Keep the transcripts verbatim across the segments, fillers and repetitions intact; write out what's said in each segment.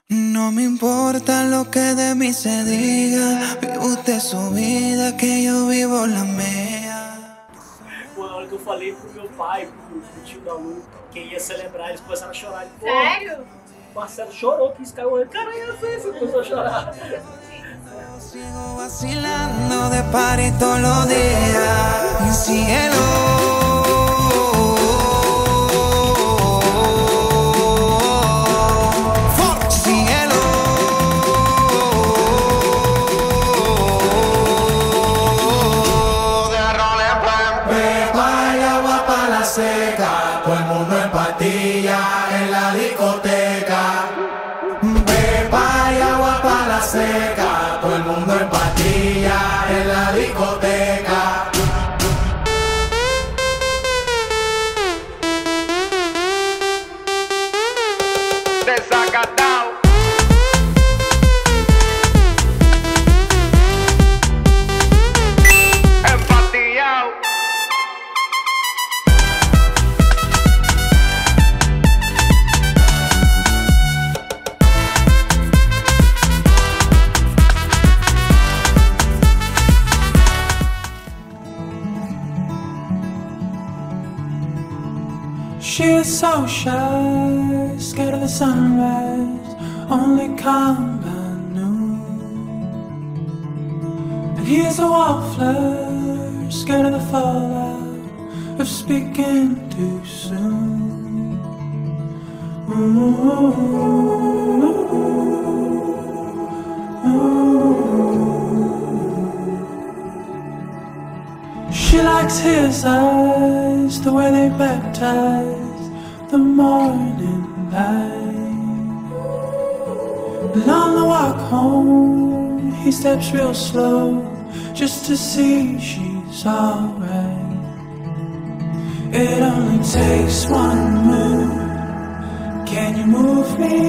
No me importa lo que de mí se diga, vive usted su vida, que yo vivo la mía. Pô, na hora que eu falei pro meu pai, pro, pro tio da Lu, que ia celebrar, eles começaram a chorar. Ele, pô, Sério? o Marcelo chorou, que isso caiu. Cara, eu sei, você começou a chorar. Sigo vacilando de party todos los días, cielo. Todo el mundo en pastillas en la discoteca. Pepa y agua para la seca. Todo el mundo en pastillas en la discoteca. Desacatado. Empastillado. She is so shy, scared of the sunrise, only come by noon. And he is a wallflower, scared of the fallout, of speaking too soon. Ooh, ooh, ooh. She likes his eyes, the way they baptize the morning light. And on the walk home, he steps real slow, just to see she's alright. It only takes one move. Can you move me?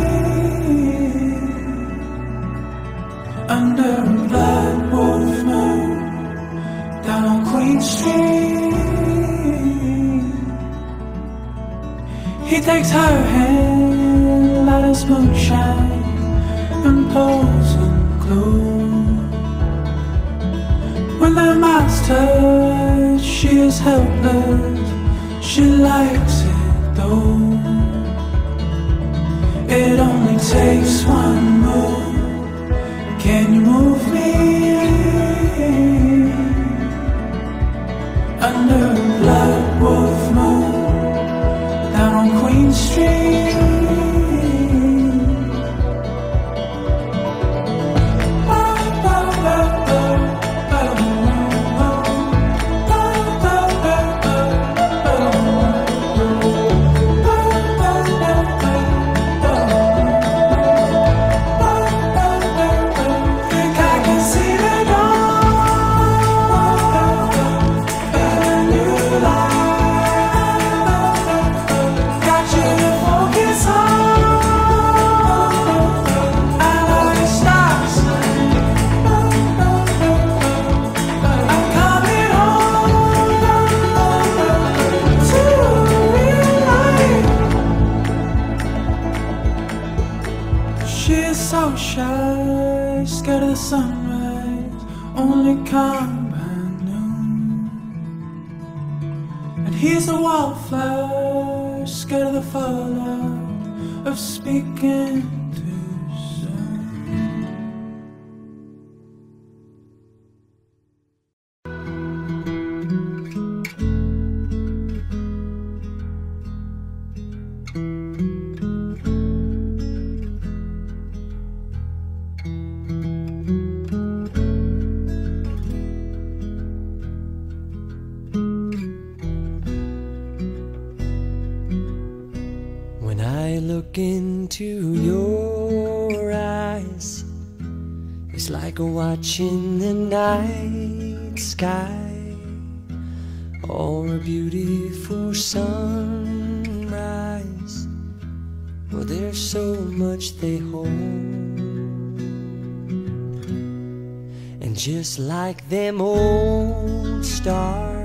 Under a blood wolf moon, down on Queen Street. He takes her hand, light as moonshine, and pulls and glues. When their mouths touch, she is helpless. She likes it though. It only takes one move. Can you move me? Under a blood wolf moon, down on Queen Street. So shy, scared of the sunrise, only come by noon. And he's a wallflower, scared of the fallout, of speaking too soon. When I look into your eyes, it's like watching the night sky or a beautiful sunrise. Well, there's so much they hold, and just like them old stars,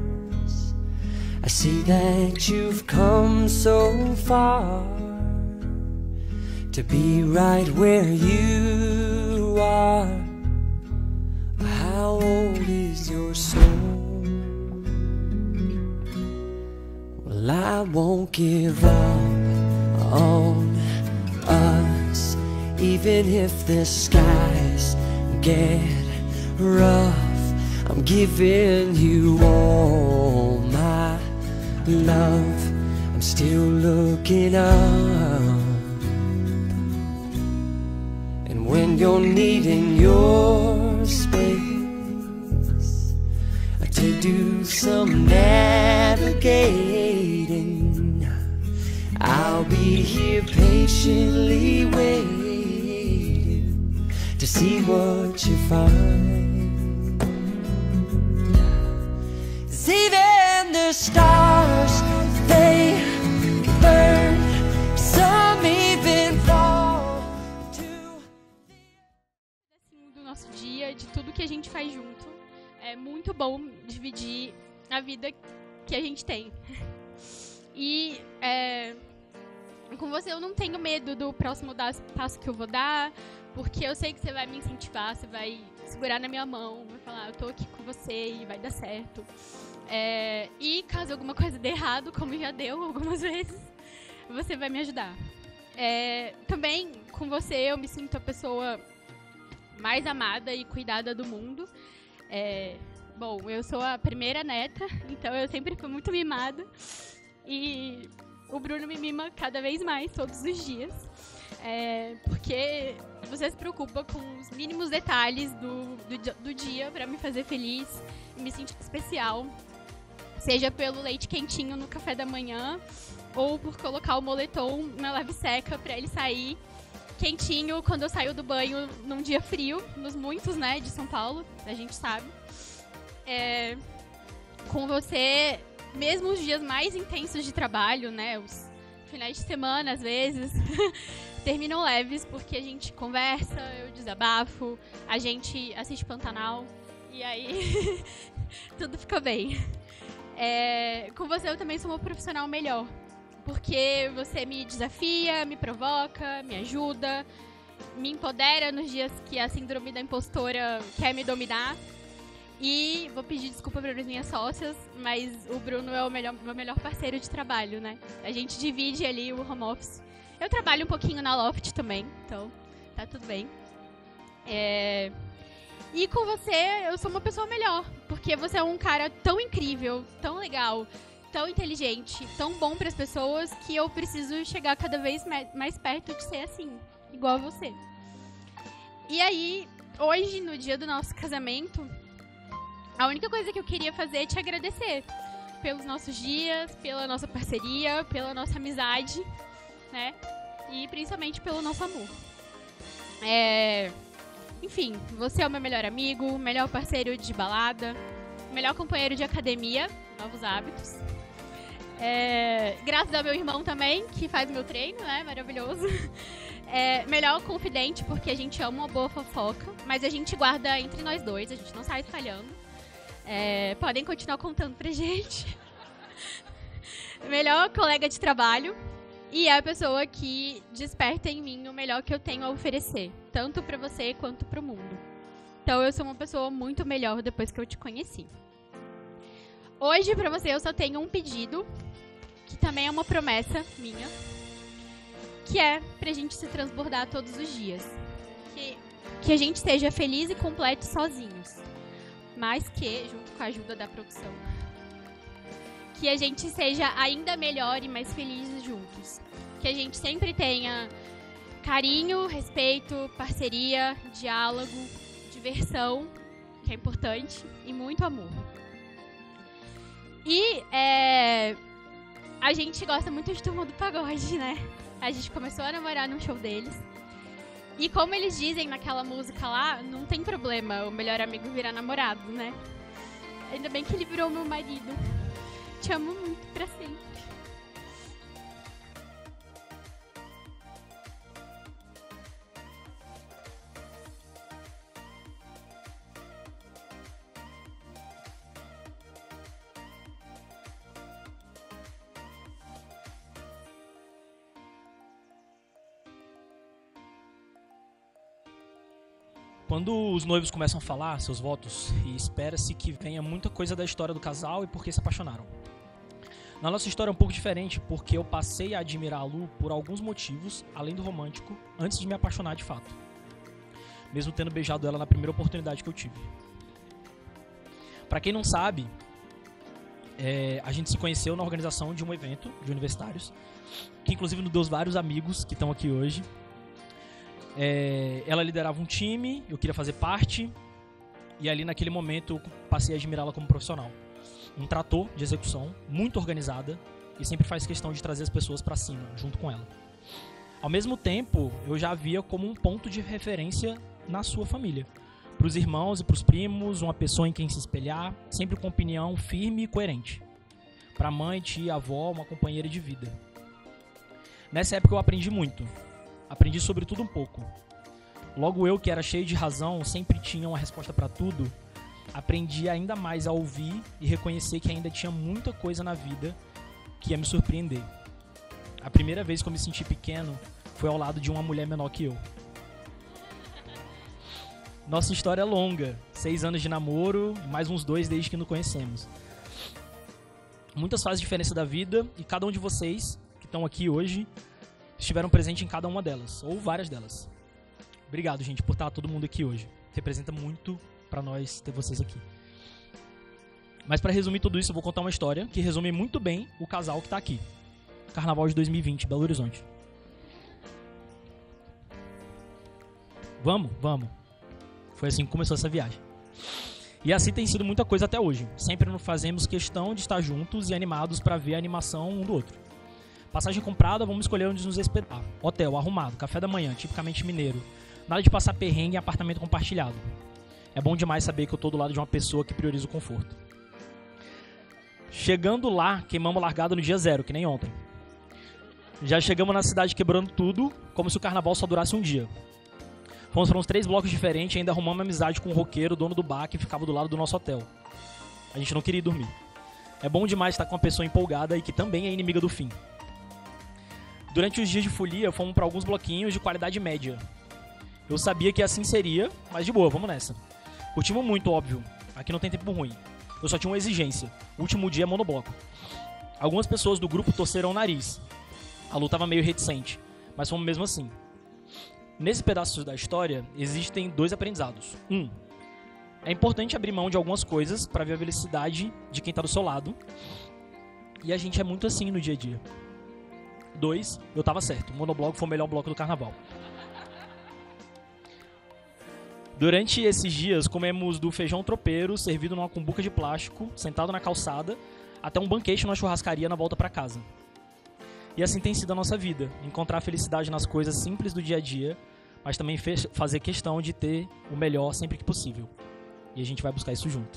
I see that you've come so far. to be right where you are. How old is your soul? Well, I won't give up on us, even if the skies get rough. I'm giving you all my love. I'm still looking up. And when you're needing your space to do some navigating, I'll be here patiently waiting to see what you find. 'Cause even the stars, they can burn, some even fall to... Assim, do nosso dia, de tudo que a gente faz junto. É muito bom dividir a vida que a gente tem. E é, com você eu não tenho medo do próximo passo que eu vou dar, porque eu sei que você vai me incentivar, você vai segurar na minha mão, vai falar, eu tô aqui com você e vai dar certo. É, e caso alguma coisa dê errado, como já deu algumas vezes, você vai me ajudar. É, também com você eu me sinto a pessoa mais amada e cuidada do mundo. É, bom, eu sou a primeira neta, então eu sempre fui muito mimada. E o Bruno me mima cada vez mais, todos os dias. É, porque você se preocupa com os mínimos detalhes do, do, do dia pra me fazer feliz e me sentir especial. Seja pelo leite quentinho no café da manhã, ou por colocar o moletom na lave seca pra ele sair quentinho quando eu saio do banho num dia frio, nos muitos, né, de São Paulo, a gente sabe. É, com você, mesmo os dias mais intensos de trabalho, né, os finais de semana, às vezes, terminam leves, porque a gente conversa, eu desabafo, a gente assiste Pantanal, e aí tudo fica bem. É, com você eu também sou uma profissional melhor, porque você me desafia, me provoca, me ajuda, me empodera nos dias que a síndrome da impostora quer me dominar. E vou pedir desculpa para as minhas sócias, mas o Bruno é o melhor, meu melhor parceiro de trabalho, né? A gente divide ali o home office. Eu trabalho um pouquinho na Loft também, então tá tudo bem. É... E com você eu sou uma pessoa melhor, porque você é um cara tão incrível, tão legal, tão inteligente, tão bom para as pessoas, que eu preciso chegar cada vez mais perto de ser assim, igual a você. E aí, hoje, no dia do nosso casamento, a única coisa que eu queria fazer é te agradecer pelos nossos dias, pela nossa parceria, pela nossa amizade, né? E principalmente pelo nosso amor. É... Enfim, você é o meu melhor amigo, melhor parceiro de balada, melhor companheiro de academia, novos hábitos. É... Graças ao meu irmão também, que faz meu treino, né? Maravilhoso. É... Melhor confidente, porque a gente ama uma boa fofoca, mas a gente guarda entre nós dois, a gente não sai espalhando. É, podem continuar contando pra gente. Melhor colega de trabalho. E é a pessoa que desperta em mim o melhor que eu tenho a oferecer, tanto pra você quanto pro mundo. Então eu sou uma pessoa muito melhor depois que eu te conheci. Hoje pra você eu só tenho um pedido, que também é uma promessa minha, que é pra gente se transbordar todos os dias. Que, que a gente seja feliz e completo sozinhos. Mas que, junto com a ajuda da produção, que a gente seja ainda melhor e mais felizes juntos. Que a gente sempre tenha carinho, respeito, parceria, diálogo, diversão, que é importante, e muito amor. E é, a gente gosta muito de Turma do Pagode, né? A gente começou a namorar num show deles. E como eles dizem naquela música lá, não tem problema o melhor amigo virar namorado, né? Ainda bem que ele virou meu marido. Te amo muito pra sempre. Quando os noivos começam a falar seus votos, e espera-se que venha muita coisa da história do casal e por que se apaixonaram. Na nossa história é um pouco diferente, porque eu passei a admirar a Lu por alguns motivos, além do romântico, antes de me apaixonar de fato. Mesmo tendo beijado ela na primeira oportunidade que eu tive. Pra quem não sabe, é, a gente se conheceu na organização de um evento de universitários, que inclusive nos deu vários amigos que estão aqui hoje. É, ela liderava um time, eu queria fazer parte, e ali naquele momento eu passei a admirá-la como profissional. Um trator de execução, muito organizada, e sempre faz questão de trazer as pessoas pra cima, junto com ela. Ao mesmo tempo, eu já a via como um ponto de referência na sua família. Pros irmãos e pros primos, uma pessoa em quem se espelhar, sempre com opinião firme e coerente. Pra mãe, tia, avó, uma companheira de vida. Nessa época eu aprendi muito. Aprendi sobre tudo um pouco. Logo eu, que era cheio de razão, sempre tinha uma resposta pra tudo, aprendi ainda mais a ouvir e reconhecer que ainda tinha muita coisa na vida que ia me surpreender. A primeira vez que eu me senti pequeno foi ao lado de uma mulher menor que eu. Nossa história é longa, seis anos de namoro, mais uns dois desde que nos conhecemos. Muitas fases diferentes da vida e cada um de vocês que estão aqui hoje estiveram presentes em cada uma delas, ou várias delas. Obrigado, gente, por estar todo mundo aqui hoje. Representa muito pra nós ter vocês aqui. Mas pra resumir tudo isso, eu vou contar uma história que resume muito bem o casal que tá aqui. Carnaval de dois mil e vinte, Belo Horizonte. Vamos? Vamos. Foi assim que começou essa viagem. E assim tem sido muita coisa até hoje. Sempre nos fazemos questão de estar juntos e animados pra ver a animação um do outro. Passagem comprada, vamos escolher onde nos hospedar. Hotel arrumado, café da manhã, tipicamente mineiro. Nada de passar perrengue em apartamento compartilhado. É bom demais saber que eu tô do lado de uma pessoa que prioriza o conforto. Chegando lá, queimamos largada no dia zero, que nem ontem. Já chegamos na cidade quebrando tudo, como se o carnaval só durasse um dia. Fomos para uns três blocos diferentes e ainda arrumamos uma amizade com um roqueiro, dono do bar, que ficava do lado do nosso hotel. A gente não queria ir dormir. É bom demais estar com uma pessoa empolgada e que também é inimiga do fim. Durante os dias de folia, fomos para alguns bloquinhos de qualidade média. Eu sabia que assim seria, mas de boa, vamos nessa. Curtimos muito, óbvio. Aqui não tem tempo ruim. Eu só tinha uma exigência. O último dia é monobloco. Algumas pessoas do grupo torceram o nariz. A Lu tava meio reticente, mas fomos mesmo assim. Nesse pedaço da história, existem dois aprendizados. Um, é importante abrir mão de algumas coisas para ver a felicidade de quem tá do seu lado. E a gente é muito assim no dia a dia. Dois, eu tava certo. O monobloco foi o melhor bloco do carnaval. Durante esses dias, comemos do feijão tropeiro, servido numa cumbuca de plástico, sentado na calçada, até um banquete numa churrascaria na volta pra casa. E assim tem sido a nossa vida, encontrar a felicidade nas coisas simples do dia a dia, mas também fazer questão de ter o melhor sempre que possível. E a gente vai buscar isso junto.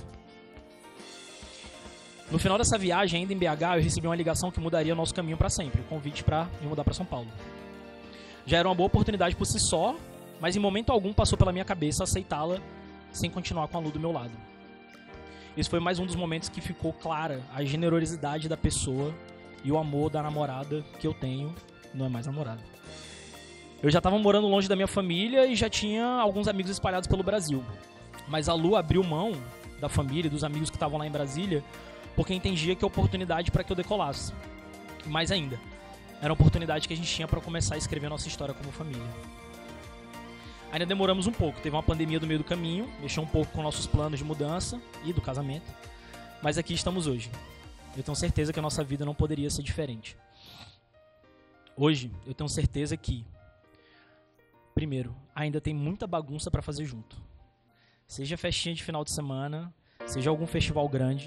No final dessa viagem, ainda em B H, eu recebi uma ligação que mudaria o nosso caminho pra sempre, o convite pra me mudar pra São Paulo. Já era uma boa oportunidade por si só, mas em momento algum passou pela minha cabeça aceitá-la sem continuar com a Lu do meu lado. Esse foi mais um dos momentos que ficou clara a generosidade da pessoa e o amor da namorada que eu tenho, não é mais namorada. Eu já estava morando longe da minha família e já tinha alguns amigos espalhados pelo Brasil. Mas a Lu abriu mão da família e dos amigos que estavam lá em Brasília porque entendia que é oportunidade para que eu decolasse. E mais ainda, era uma oportunidade que a gente tinha para começar a escrever a nossa história como família. Ainda demoramos um pouco, teve uma pandemia do meio do caminho, mexeu um pouco com nossos planos de mudança e do casamento, mas aqui estamos hoje. Eu tenho certeza que a nossa vida não poderia ser diferente. Hoje, eu tenho certeza que, primeiro, ainda tem muita bagunça para fazer junto. Seja festinha de final de semana, seja algum festival grande,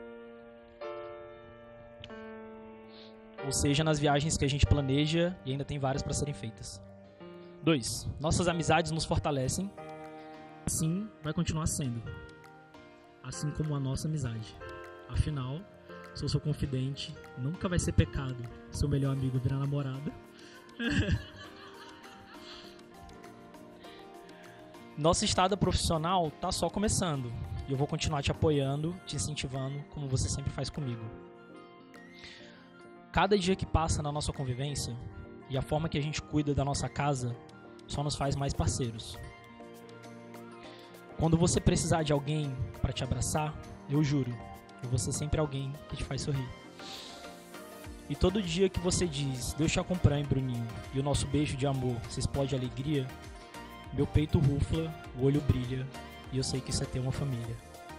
ou seja nas viagens que a gente planeja e ainda tem várias para serem feitas. Dois, nossas amizades nos fortalecem. Assim vai continuar sendo. Assim como a nossa amizade. Afinal, sou seu confidente, nunca vai ser pecado seu melhor amigo virar namorado. Nossa estrada profissional tá só começando. E eu vou continuar te apoiando, te incentivando, como você sempre faz comigo. Cada dia que passa na nossa convivência e a forma que a gente cuida da nossa casa só nos faz mais parceiros. Quando você precisar de alguém pra te abraçar, eu juro, eu vou ser sempre alguém que te faz sorrir. E todo dia que você diz, Deus te acompanhe, Bruninho, e o nosso beijo de amor se explode de alegria, meu peito rufla, o olho brilha, e eu sei que isso é ter uma família.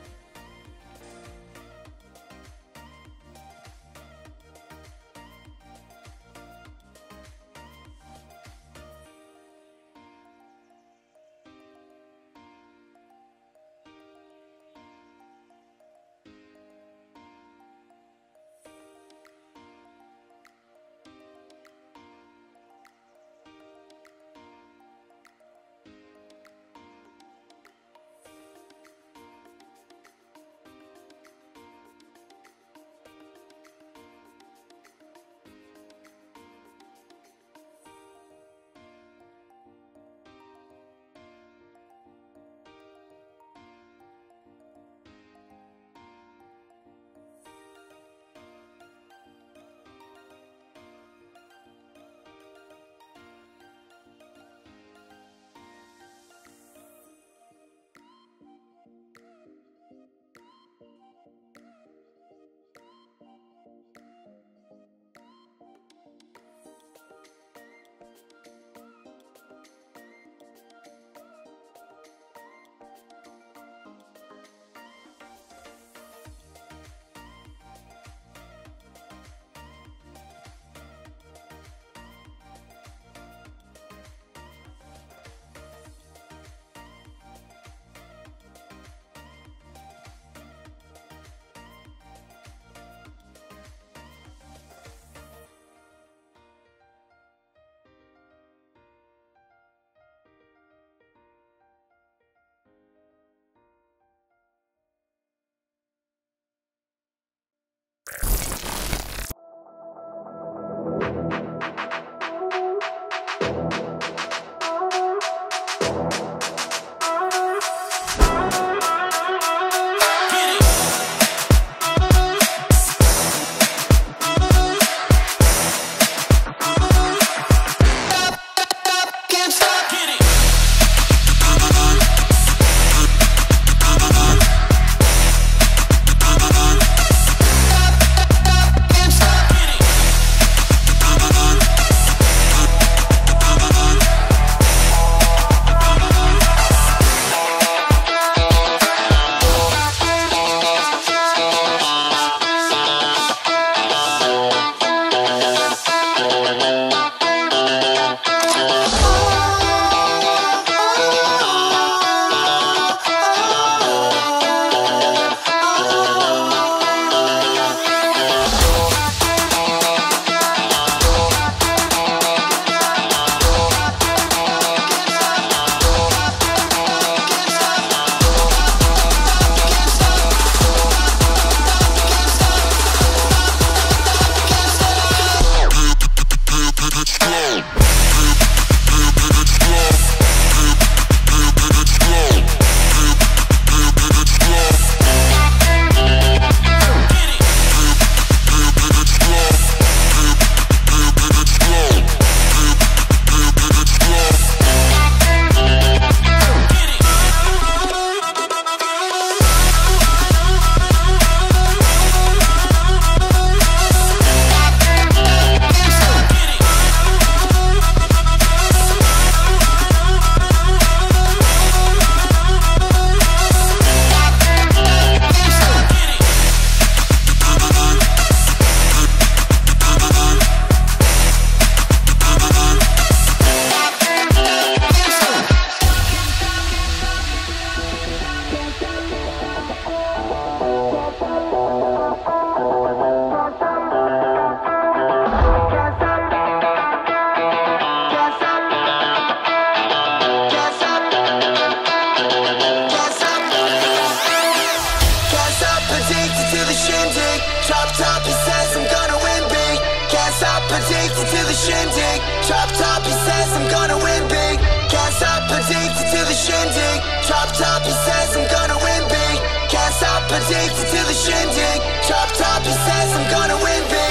addicted to the shindig. Chop top, he says I'm gonna win big. Can't stop, addicted to the shindig. Chop top, he says I'm gonna win big. Can't stop, addicted to the shindig. Chop top, he says I'm gonna win big.